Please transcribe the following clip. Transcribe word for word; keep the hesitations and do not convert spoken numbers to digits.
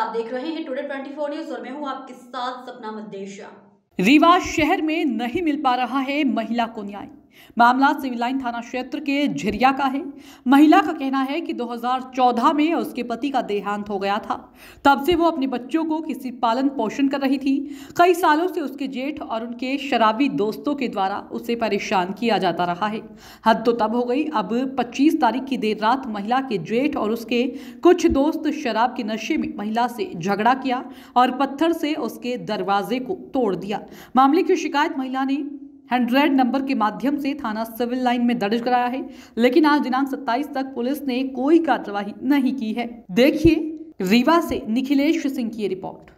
आप देख रहे हैं टुडे ट्वेंटी फोर न्यूज और मैं हूं आपके साथ सपना मदेशिया। रीवा शहर में नहीं मिल पा रहा है महिला को न्याय। मामला सिविल लाइन थाना क्षेत्र के झिरिया का है। महिला का कहना है कि दो हज़ार चौदह में उसके पति का देहांत हो गया था। तब से वो अपने बच्चों को किसी पालन पोषण कर रही थी। कई सालों से उसके जेठ और उनके शराबी दोस्तों के द्वारा उसे परेशान किया जाता रहा है। हद तो तब हो गई, अब पच्चीस तारीख की देर रात महिला के जेठ और उसके कुछ दोस्त शराब के नशे में महिला से झगड़ा किया और पत्थर से उसके दरवाजे को तोड़ दिया। मामले की शिकायत महिला ने हंड्रेड नंबर के माध्यम से थाना सिविल लाइन में दर्ज कराया है, लेकिन आज दिनांक सत्ताईस तक पुलिस ने कोई कार्रवाई नहीं की है। देखिए रीवा से निखिलेश सिंह की रिपोर्ट।